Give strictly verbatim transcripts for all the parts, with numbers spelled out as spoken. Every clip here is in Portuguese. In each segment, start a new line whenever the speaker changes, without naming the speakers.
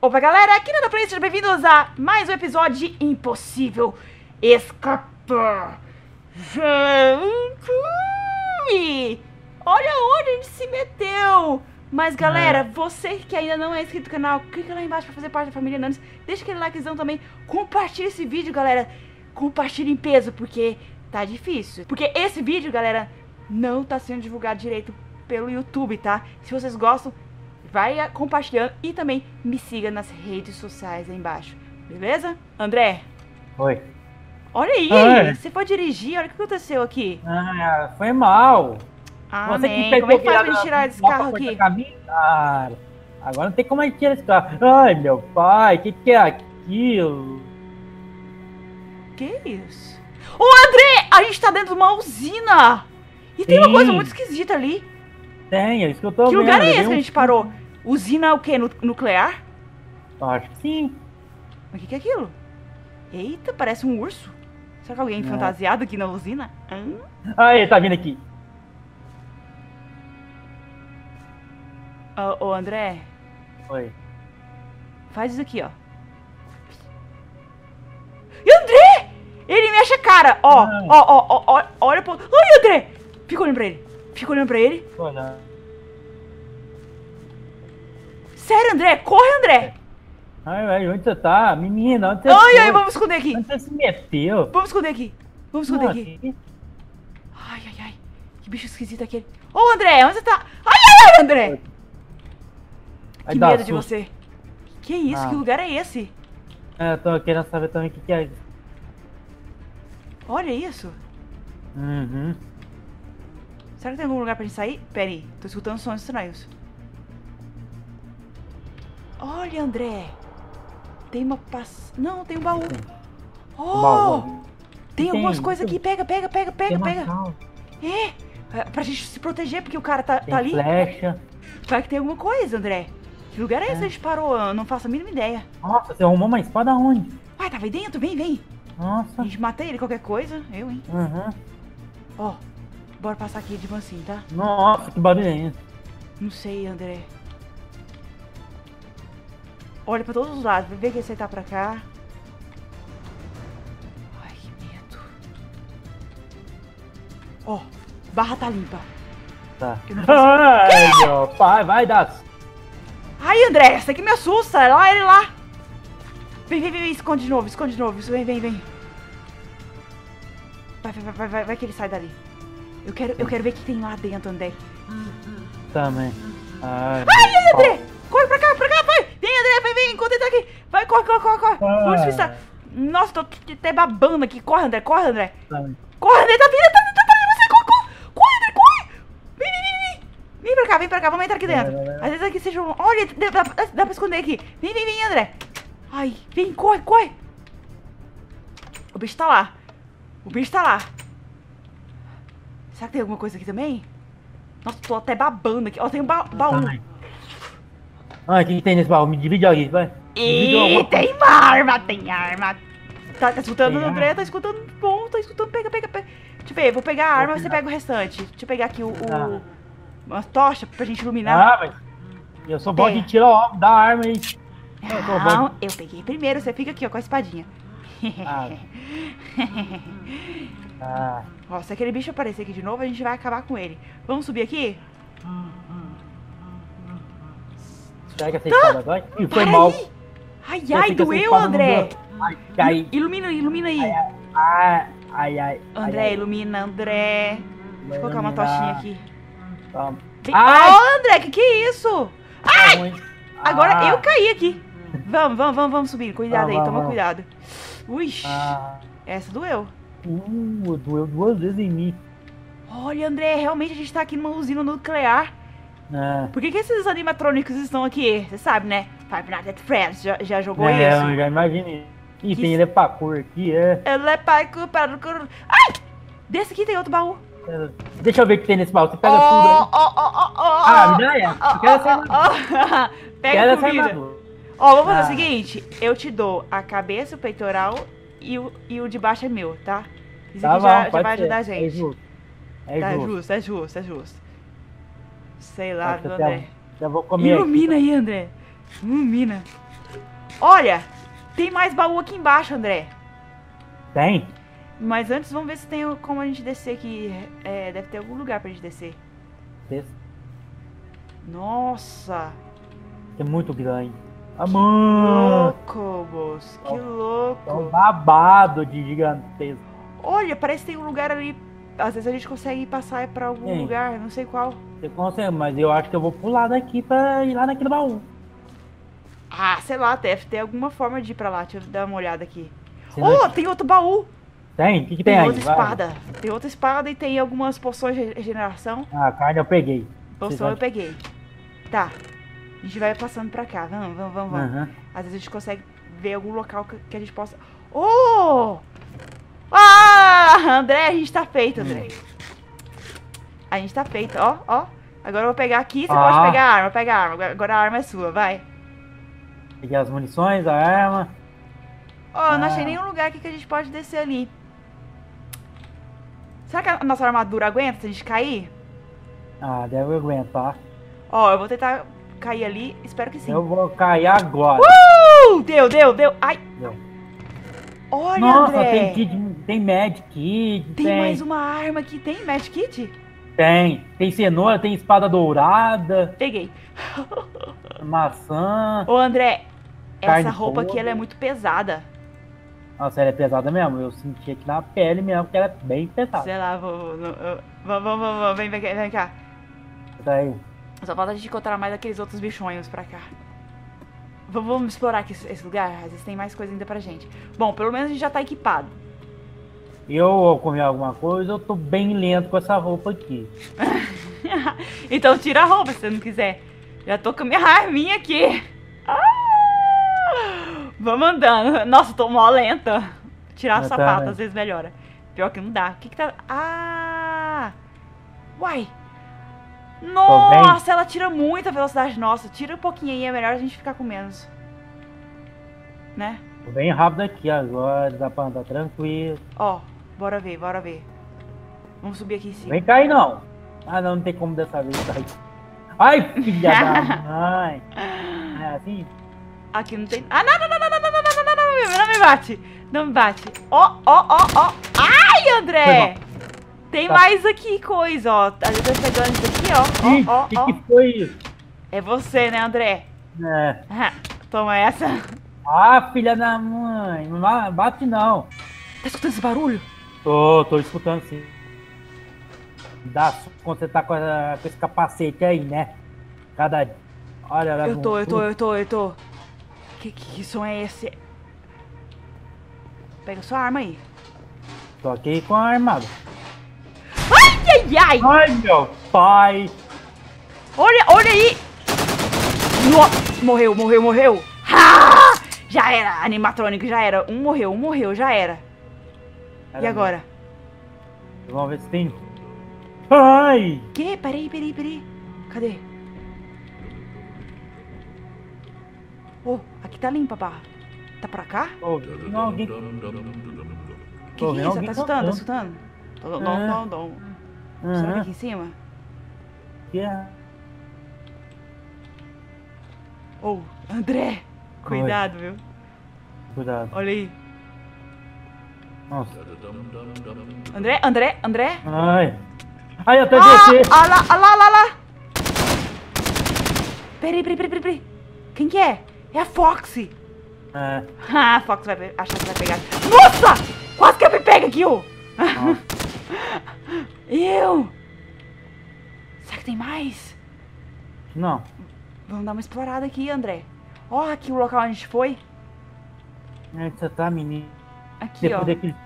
Opa, galera, aqui na Ana Play, sejam bem-vindos a mais um episódio de Impossível Escapar. Gente, olha onde a gente se meteu. Mas, galera, é. você que ainda não é inscrito no canal, clica lá embaixo pra fazer parte da família Nanos. Deixa aquele likezão também, compartilha esse vídeo, galera. Compartilha em peso, porque tá difícil. Porque esse vídeo, galera, não tá sendo divulgado direito pelo YouTube, tá? Se vocês gostam, vai compartilhando e também me siga nas redes sociais aí embaixo, beleza? André?
Oi.
Olha aí,
Oi.
você foi dirigir, olha o que aconteceu aqui.
Ah, foi mal.
Ah,
Você
man,
que
como é que faz pra gente tirar esse carro aqui?
Ah, agora não tem como a gente tirar esse carro. Ai, meu pai, o que, que é aquilo?
Que isso? Ô, André, a gente tá dentro de uma usina. E tem
Sim.
uma coisa muito esquisita ali.
Tem, é isso que eu tô
Que
vendo.
lugar é esse
um...
que a gente parou? Usina o quê? Nu nuclear?
Acho que sim.
Mas o que, que é aquilo? Eita, parece um urso. Será que alguém
Não.
fantasiado aqui na usina? Hum?
Ah, ele tá vindo aqui.
Ô, ô, André,
Oi.
faz isso aqui, ó. E André! Ele mexe a cara, ó,
Não.
ó, ó, ó, ó, olha pro... Ai, André! Fica olhando pra ele, fica olhando pra ele.
Olha.
Sério, André, corre, André!
Ai, ai, onde você tá? Menina, onde você
Ai,
foi?
ai, vamos esconder aqui.
Onde você se meteu?
Vamos esconder aqui, vamos esconder
Não,
aqui.
aqui.
Ai, ai, ai, que bicho esquisito aquele. Ô, André, onde você tá? Ai, ai, ai, André!
Vai
Que
dar
medo de
susto.
você. Que isso,
Ah.
que lugar é esse?
É, eu tô querendo saber também o que, que é isso.
Olha isso.
Uhum.
Será que tem algum lugar pra gente sair? Pera aí, tô escutando sons estranhos. Olha, André. Tem uma pass... Não, tem um baú. Oh!
baú.
Tem
Tem,
algumas coisas aqui. Pega, pega, pega, pega,
Tem uma
pega.
calça,
É, é, pra gente se proteger, porque o cara tá,
tem
tá ali.
flecha.
Vai que tem alguma coisa, André. Que lugar é esse
É.
que a gente parou? Eu não faço a mínima ideia.
Nossa, você arrumou uma espada onde?
Ai, tava aí dentro, vem, vem.
Nossa.
A gente mata ele, qualquer coisa. Eu, hein.
Uhum.
Ó, bora passar aqui de mansinho, tá?
Nossa, que barulho é esse?
Não sei, André. Olha pra todos os lados, vê que você tá pra cá. Ai, que medo. Ó, barra tá limpa.
Tá.
Eu não faço-
Ai, meu pai, vai dar.
Ai, André, essa aqui me assusta. Olha ele lá. Vem, vem, vem, esconde de novo, esconde de novo. Vem, vem, vem. Vai, vai, vai, vai, vai que ele sai dali. Eu quero, eu quero ver o que tem lá dentro, André.
Também. Ai,
Ai, André! Corre pra cá, pra cá, vai! Vem, André, vai, vem, enquanto ele tá aqui. Vai, corre, corre, corre, corre.
Ah.
Vamos despistar. Nossa, tô até babando aqui. Corre, André, corre, André.
também.
Corre, André, tá vindo, tá vindo, tá vindo, você, corre, corre. Corre, André, corre. Vem, vem, vem, vem. Vem pra cá, vem pra cá, vamos entrar aqui dentro.
Vai, vai, vai.
Às vezes aqui seja um... Olha, dá, dá, dá pra esconder aqui. Vem, vem, vem, André. Ai, vem, corre, corre. O bicho tá lá. O bicho tá lá. Será que tem alguma coisa aqui também? Nossa, tô até babando aqui. Ó, tem um ba baú.
Também. Ai, o que, que tem nesse baú? Me divide aqui, vai. Divide
Ih,
alguma-
tem uma arma, tem arma. Tá, tá escutando,
Tem
André?
arma?
Tá escutando? Bom, tá escutando. Pega, pega, pega. Deixa eu ver, vou pegar a arma,
Vou
você
pegar.
pega o restante. Deixa eu pegar aqui o... o
Tá.
uma tocha pra gente iluminar.
Ah, mas eu sou bom
Tem.
de tirar o da arma aí. Eu tô bom.
Não, eu peguei primeiro, você fica aqui, ó, com a espadinha.
Ah. Ah,
Ó, se aquele bicho aparecer aqui de novo, a gente vai acabar com ele. Vamos subir aqui?
pega essa espada agora. Ih, foi
Para
mal.
aí. Ai,
Eu
ai,
sei que essa
doeu,
espada não
André.
deu. Ai, ai,
Ilumina, ilumina aí.
ai, ai, ai.
André,
ai,
ilumina, André. Deixa eu colocar uma
iluminar.
tochinha aqui.
Toma.
Vem-
Ai!
Ó, André, que que é isso?
Tá ruim.
Agora
Ah,
eu caí aqui. Vamos, vamos, vamos, vamos subir. Cuidado
Ah,
aí,
vamos,
toma
vamos.
cuidado. Ui,
Ah,
essa doeu.
uh, doeu duas vezes em mim.
Olha, André, realmente a gente tá aqui numa usina nuclear.
É,
Por que que esses animatrônicos estão aqui? Você sabe, né? Five Nights at Freddy's já, já jogou
é,
isso?
eu já imaginei. Ih,
Que
tem
isso?
ele pra cor aqui, é.
Ela é pai culpado. Ai! Desse aqui tem outro baú.
É, Deixa eu ver o que tem nesse baú. Você pega
Ó,
tudo aí.
ó, ó, ó, ó,
Ah,
ó.
me dá essa.
Ó,
Eu quero essa
ó,
armadura.
ó, ó. Pega
Quero
a
essa
comida.
armadura.
Ó, vamos fazer
Ah.
o seguinte. Eu te dou a cabeça, o peitoral e o, e o de baixo é meu, tá? Isso
Tá
aqui
bom,
já, já
pode
vai
ser.
ajudar a
É
gente.
justo. É
Tá
justo.
justo, é justo, é justo. Sei lá,
Acho que
viu,
até-
André?
Já vou comer aqui.
Ilumina aí, André. Ilumina. Olha, tem mais baú aqui embaixo, André.
Tem?
Mas antes, vamos ver se tem como a gente descer aqui. É, deve ter algum lugar pra gente descer.
Esse
Nossa.
é muito grande. Ah, mano.
Louco, moço. Que
É um
louco.
babado de gigantesco.
Olha, parece que tem um lugar ali. Às vezes a gente consegue passar pra algum
Sim.
lugar, não sei qual.
Você consegue, mas eu acho que eu vou pular daqui pra ir lá naquele baú.
Ah, sei lá, deve ter alguma forma de ir pra lá. Deixa eu dar uma olhada aqui.
Você
Oh,
não-
tem outro baú.
Tem? O que, que tem,
Tem
aí?
outra
Vai.
espada. Tem outra espada e tem algumas poções de regeneração.
Ah, a carne eu peguei.
Poção eu peguei. Tá. A gente vai passando pra cá. Vamos, vamos, vamos, vamos.
Aham.
Às vezes a gente consegue ver algum local que, que a gente possa... Oh! Ah! André, a gente tá feito, André. A gente tá feito, ó, ó. Agora eu vou pegar aqui, você
Ah.
pode pegar a arma, pega a arma. Agora- Agora a arma é sua, vai.
Peguei as munições, a arma.
Ó, eu não
Ah.
achei nenhum lugar aqui que a gente pode descer ali. Será que a nossa armadura aguenta se a gente cair?
Ah, deve aguentar.
Ó, eu vou tentar cair ali, espero que sim.
Eu vou cair agora.
Uh! Deu, deu, deu. Ai,
Deu.
olha,
Nossa,
André.
tem kit, tem med kit,
Tem
tem,
mais uma arma aqui, tem Magic Kit?
tem, tem cenoura, tem espada dourada,
Peguei.
maçã.
Ô, André,
Carne
essa roupa aqui
podre.
ela é muito pesada.
Nossa, ela é pesada mesmo. Eu senti aqui na pele mesmo que ela é bem pesada.
Sei lá, vou, vou, vou- vamos, vamos, vamos, vem, vem, cá, vem cá.
Tá aí.
Só falta a gente encontrar mais aqueles outros bichonhos pra cá. Vamos, vamos explorar aqui esse esse lugar, às vezes tem mais coisa ainda pra gente. Bom, pelo menos a gente já tá equipado.
Eu ao comer alguma coisa, eu tô bem lento com essa roupa aqui.
Então tira a roupa se você não quiser. Já tô com a minha arminha aqui. Ah! Vamos andando. Nossa, tô mó lenta. Tirar o
Eu
sapato
também.
às vezes melhora. Pior que não dá. O que que tá... Ah! Uai! Nossa, ela tira muita velocidade nossa. Tira um pouquinho aí, é melhor a gente ficar com menos. Né?
Tô bem rápido aqui agora, dá pra andar tranquilo.
Ó, bora ver, bora ver. Vamos subir aqui em cima.
Vem cair não. Ah não, não tem como dessa vez cair. Ai, filha da mãe. É assim?
Aqui não tem... Ah, não, não, não, não, não, não, não, não, não, não, não, não me bate. Não me bate. Ó, ó, ó, ó. Ai, André. Tem
Tá.
mais aqui coisa, ó. A gente tá pegando isso aqui, ó.
Ih,
Ó, ó,
que
ó.
que foi isso?
É você, né, André?
É.
Toma essa.
Ah, filha da mãe. Não ma- bate não.
Tá escutando esse barulho?
Tô, tô escutando sim. Dá susto quando você tá com, essa- com esse capacete aí, né? Cada. Olha, leva
Eu tô,
um
eu tô,
susto.
eu tô, eu tô. Que, que som é esse? Pega sua arma aí.
Tô aqui com a armada.
Ai, ai, ai!
Ai, meu pai.
Olha, olha aí! No... Morreu, morreu, morreu! Ah! Já era, animatrônico, já era. Um morreu, um morreu, já era. E
Caramba.
agora?
Vamos ver se tem. Ai!
Que? Peraí, peraí, peraí. Cadê? Oh, aqui tá limpa, pá. Tá pra cá?
Ô, não, alguém.
Que
Tô
que é
vendo
isso?
alguém
Tá escutando, tá
cantando.
escutando? Dom,
É.
dom, dom, dom. Será que é
Aham.
aqui em cima?
Que é?
Oh, André! Cuidado, viu?
Cuidado.
Olha aí.
Nossa.
André, André, André?
Ai. Ai, eu tô
Ah,
descendo.
ah lá, ah lá, ah lá, lá. Peraí, peraí, peraí, peraí. Quem que é? É a Foxy.
É.
Ah, a Fox vai pe- achar que vai pegar. Nossa! Quase que ela me pega aqui, ó.
Nossa.
Eu. Será que tem mais?
Não.
Vamos dar uma explorada aqui, André. Ó, aqui o local onde a gente foi.
Onde você tá, menino?
Aqui, ó.
Depois daquele.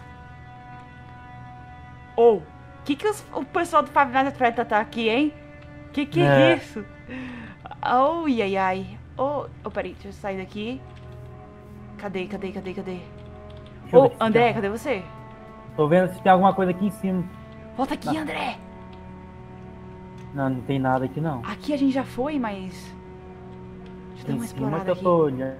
Ou, que que os- o pessoal do Favela Treta tá aqui, hein? Que que é,
É.
isso? Oh, ai, ai. Oh, oh, peraí, deixa eu sair daqui. Cadê, cadê, cadê, cadê?
Deixa eu
Ô,
ver se
André,
tem-
cadê você?
Tô vendo se tem alguma coisa aqui em cima.
Volta aqui,
Não.
André.
Não, não tem nada aqui não.
Aqui a gente já foi, mas... Deixa eu dar
Em
uma
cima
explorada
que eu
aqui.
tô olhando.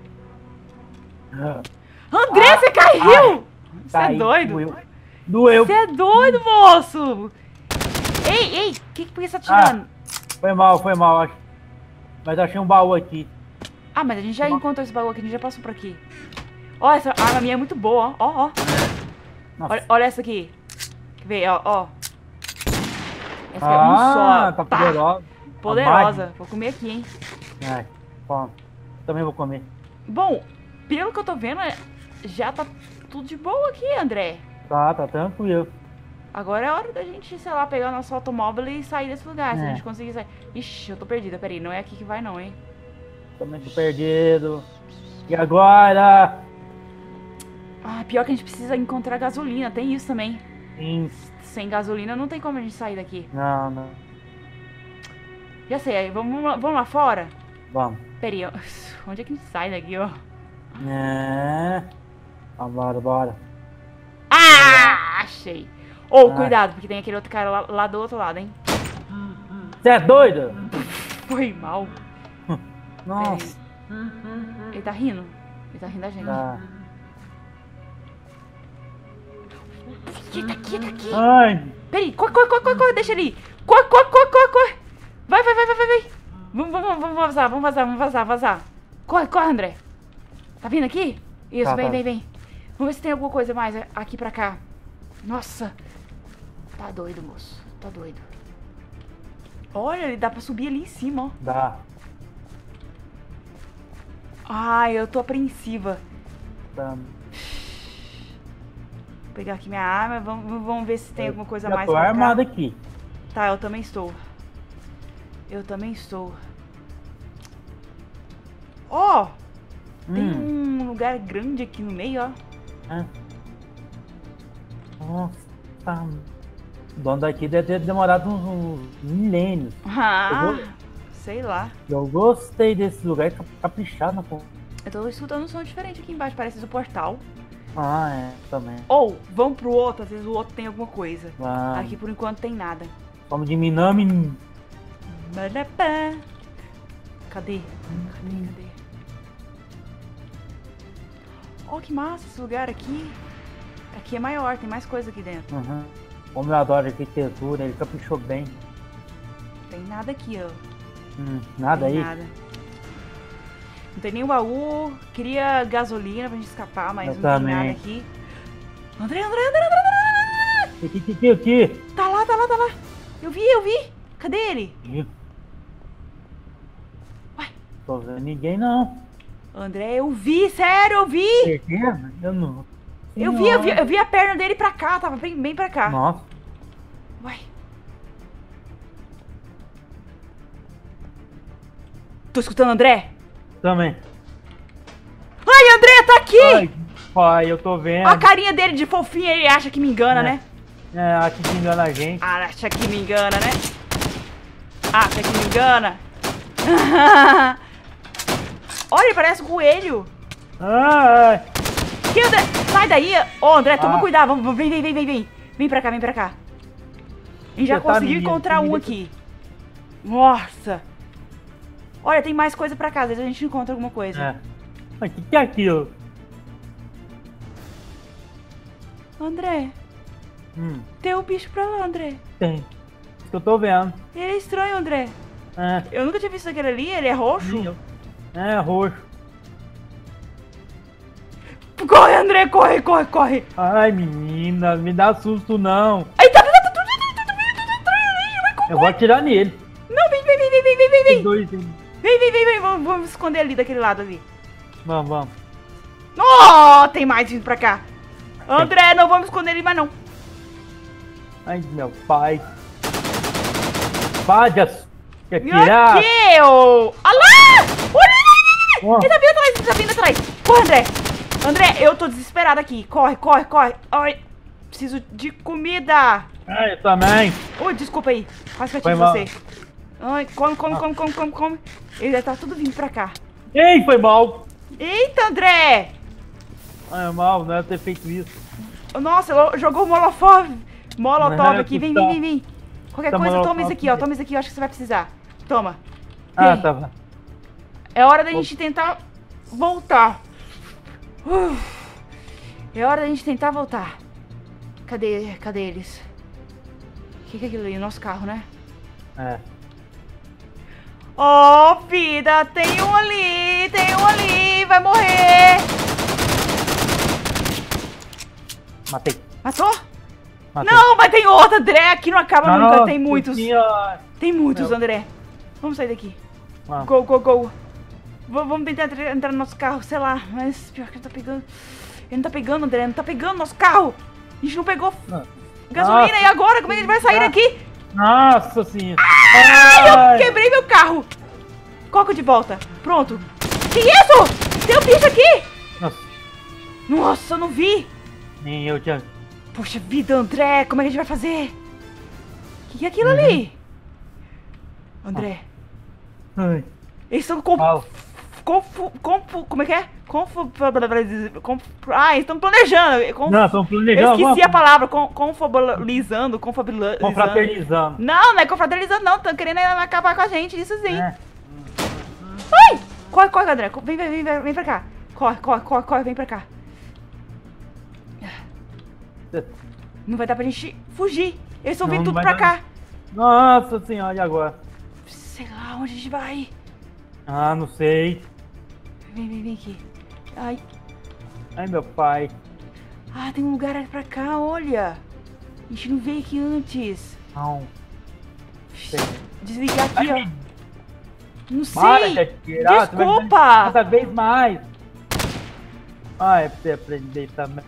Ah,
André, você caiu! Você é
Caí,
doido?
Doeu. Doeu.
Você é doido, moço! Ei, ei, que, por que você tá
Ah.
tirando?
Foi mal, foi mal. acho. Mas achei um baú aqui.
Ah, mas a gente já encontrou esse bagulho aqui, a gente já passou por aqui. Ó, essa arma minha é muito boa, ó, ó, ó. Olha, olha essa aqui. Quer ver, ó, ó. Essa aqui é um
Ah,
só.
tá
Pá.
poderosa.
Poderosa. Vou comer aqui, hein.
É, bom. Também vou comer.
Bom, pelo que eu tô vendo, é- já tá tudo de boa aqui, André.
Tá, tá tranquilo.
Agora é hora da gente, sei lá, pegar nosso automóvel e sair desse lugar, se a
É.
gente conseguir sair. Ixi, eu tô perdida, peraí, não é aqui que vai não, hein.
Também tô perdido. E agora?
Ah, pior que a gente precisa encontrar gasolina, tem isso também.
Sim.
Sem gasolina não tem como a gente sair daqui.
Não, não.
Já sei, aí, vamos, lá- vamos lá fora?
Vamos.
Peraí, ó, onde é que a gente sai daqui, ó?
É. Vambora, bora.
Ah, achei. Ô,
Ah.
cuidado, porque tem aquele outro cara lá, lá do outro lado, hein.
Você é doido?
Foi mal.
Nossa.
Ele tá rindo? Ele tá rindo da gente.
Tá.
Aqui, tá aqui, tá aqui.
Ai.
Peraí, corre, corre, corre, corre, corre, deixa ele ir. Corre, corre, corre, corre, corre. Vai, vai, vai, vai, vai, vai. Vamos, vamos, vamos vazar, vamos vazar, vamos vazar, vazar. Corre, corre, André. Tá vindo aqui? Isso,
Tá,
vem,
tá.
vem, vem. Vamos ver se tem alguma coisa mais aqui pra cá. Nossa. Tá doido, moço. Tá doido. Olha, ele dá pra subir ali em cima, ó.
Dá.
Ai, eu tô apreensiva.
Tá.
Vou pegar aqui minha arma, vamos, vamos ver se tem alguma coisa
Já
mais
tô
pra cá.
armado aqui.
Tá, eu também estou. Eu também estou. Ó! Tem
Hum.
um lugar grande aqui no meio, ó.
É. Nossa. O dono daqui deve ter demorado uns, uns milênios.
Ah,
Eu vou-
sei lá.
Eu gostei desse lugar, tá caprichado na porra.
Eu tô escutando um som diferente aqui embaixo, parece do portal.
Ah, é, também.
Ou, vamos pro outro, às vezes o outro tem alguma coisa.
Ah,
Aqui por enquanto tem nada.
Vamos de Minami.
Badapá. Cadê? Cadê, cadê? Ó, que massa esse lugar aqui. Aqui é maior, tem mais coisa aqui dentro.
Uhum. Como eu adoro arquitetura, ele caprichou bem.
Tem nada aqui, ó.
Hum, nada
Tem
aí?
nada. Não tem nenhum baú. Queria gasolina pra gente escapar, mas
Eu
não
também.
tem nada aqui. André, André, André, André, André, André!
Aqui, aqui, aqui.
Tá lá, tá lá, tá lá. Eu vi, eu vi. Cadê ele?
Ih,
Ué,
tô vendo ninguém não.
André, eu vi, sério, eu vi.
Certeza? Eu não.
Eu vi, eu vi, eu vi a perna dele pra cá, tava bem, bem pra cá.
Nossa.
Uai. Tô escutando André?
Também.
Ai, André, tá aqui!
Ai, pai, eu tô vendo.
A carinha dele de fofinho, ele acha que me engana,
É.
né?
É, acho que engana a gente.
Ah, acha que me engana, né? Acha que me engana? Olha, ele parece um coelho.
Ai,
Que André? Sai daí! Ô, André, toma
Ah.
cuidado. Vamos, vem, vem, vem, vem, vem. Vem pra cá, vem pra cá. A gente já
Você tá,
conseguiu
menina?
encontrar um
Menina.
aqui. Nossa. Olha, tem mais coisa pra cá. Às vezes a gente encontra alguma coisa.
é. Mas o que, que é aquilo?
André,
Hum,
tem um bicho pra lá, André.
tem. Isso que eu tô vendo.
Ele é estranho, André.
É.
Eu nunca tinha visto aquele ali. Ele é roxo.
É, roxo.
Corre, André, corre, corre, corre.
Ai, menina, me dá susto não.
Aí tá, tá, tá, tá, tá, tá, tá, tá, tá, tá, vai com-
Eu vou atirar nele.
Não, vem, vem, vem, vem, vem, vem, vem,
Tem
vem.
dois. tem-
Vem, vem, vem, vem. Vamos, vamos esconder ali daquele lado ali.
Vamos, vamos.
Oh, tem mais vindo pra cá. André, não vamos esconder ele mais não.
Ai, meu pai. Pajas. Quer
E
tirar?
aqui, ô. Olha lá! Olha,
Ó.
ele tá vindo atrás, ele tá vindo atrás. Corre, André. André, eu tô desesperada aqui. Corre, corre, corre. Ai, preciso de comida.
Ai, eu também.
Oi, desculpa aí. Quase que eu
Foi
tive
mal.
você. Ai, come, come,
Ah.
come, come, come, come. Ele já tá tudo vindo pra cá.
Ei, foi mal.
Eita, André!
Ai, mal, não era ter feito isso.
Nossa, ela jogou o molotov. Molotov
É,
aqui. Vem,
tá.
vem, vem, vem. Qualquer
Tá
coisa, toma
molotov
isso aqui, ó.
aqui.
Toma isso aqui, eu acho que você vai precisar. Toma.
Ah,
Ei,
tá bom.
É hora da gente tentar voltar. Uf. É hora da gente tentar voltar. Cadê, cadê eles? O que, que é aquilo ali? Nosso carro, né?
É.
Oh, vida, tem um ali, tem um ali, vai morrer.
Matei.
Matou?
Matei.
Não, mas tem outro, André, aqui não acaba nunca,
Nossa
tem muitos.
Senhora.
Tem muitos,
Meu.
André. Vamos sair daqui.
Vamos.
Go, go, go. V vamos tentar entrar- entrar no nosso carro, sei lá, mas pior que não tá pegando. Ele não tá pegando, André, não tá pegando nosso carro. A gente não pegou
Não.
gasolina,
Nossa.
e agora? Como é que a gente vai sair
Ah.
daqui?
Nossa Senhora.
Ai, eu
Ai.
quebrei meu carro. Coloca de volta. Pronto. Que isso? Tem um bicho aqui.
Nossa,
Nossa, eu não vi.
nem eu tinha...
Poxa vida, André, como é que a gente vai fazer? O que, que é aquilo ali? André,
Ai.
eles estão com...
Fala.
Confu... Confu... Como é que é? Confu... Confu... Ah, eles estão planejando. Confu...
Não, estão
Eu
planejando.
esqueci
vamos-
a palavra. Con... Confabulizando. Confabulizando.
Confraternizando.
Não, não é confraternizando, não. Estão querendo acabar com a gente, isso sim.
É.
Ai! Corre, corre, André. Vem, vem, vem, vem, vem pra cá. Corre, corre, corre, corre, vem pra cá. Não vai dar pra gente fugir. Eles estão
Não,
vindo
não
tudo
vai
pra
dar.
cá.
Nossa Senhora, e agora?
Sei lá onde a gente vai.
Ah, não sei.
Vem, vem, vem aqui. Ai.
Ai, meu pai.
Ah, tem um lugar ali pra cá, olha. A gente não veio aqui antes.
Não. Sei.
Desligar aqui,
Ai,
ó.
me-
Não
Para de
sei.
atirar. você vai me
Desculpa.
dar Cada vez mais. Ah, é pra você aprender também.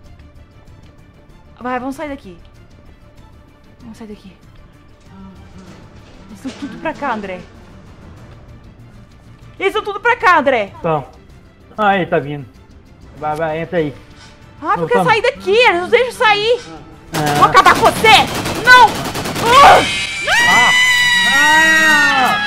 Vai, vamos sair daqui. Vamos sair daqui. Eles estão tudo pra cá, André. Eles estão tudo pra cá, André.
Então. Aí, tá vindo. Vai, vai, entra aí.
Ah,
Não,
porque eu
tamo.
sair daqui, eles não deixam sair. Vou
Ah.
acabar com você. Não. Ah!
Ah!